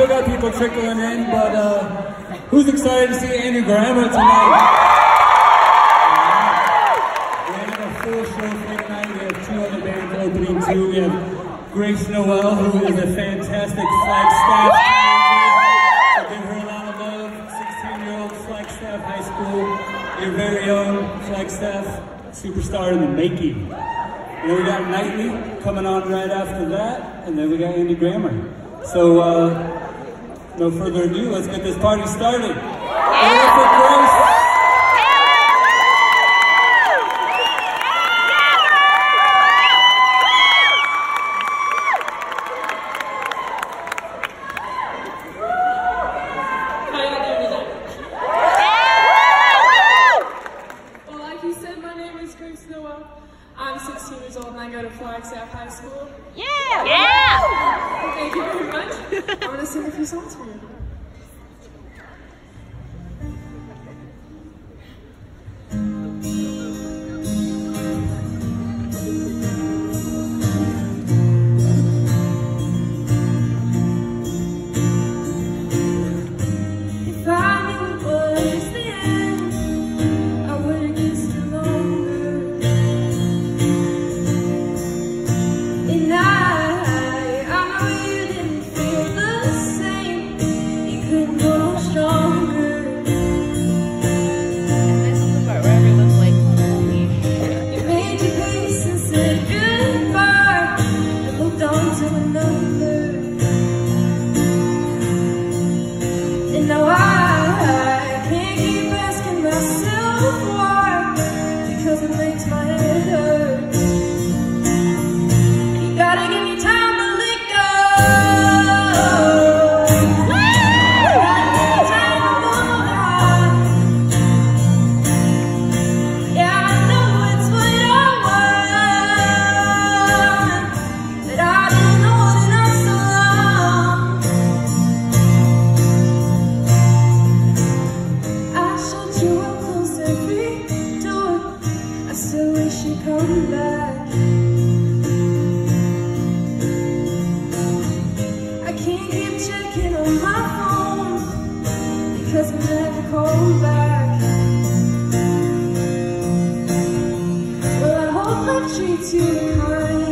got people trickling in, but who's excited to see Andrew Grammer tonight? We have a full show for tonight. We have 2 other bands opening too. We have Grace Noelle, who is a fantastic Flagstaff manager. So give her a lot of love. 16-year-old Flagstaff High School, your very own Flagstaff superstar in the making. And then we got Nightly coming on right after that, and then we got Andy Grammer. So, no further ado, let's get this party started. Ready for Grace? Well, like you said, my name is Grace Noelle. I'm 16 years old and I go to Flagstaff High School. Yeah! Yeah! Thank you very much. I'm going to sing a few songs for you. If I knew it was the end, I wouldn't kiss you longer. And I know you didn't feel the same. You couldn't go no stronger. And this is the part where everyone's like, holy shit. You made your peace and said goodbye and moved on to another. And now I can't keep asking myself why, because it makes my head hurt. You gotta give me time to let go. You gotta give me time to move on. Yeah, I know it's what I want, but I didn't know it enough so long. I showed you up close every door. I still wish you'd come back. I can't keep checking on my phone because I never called back. Well, I hope I treat you kind.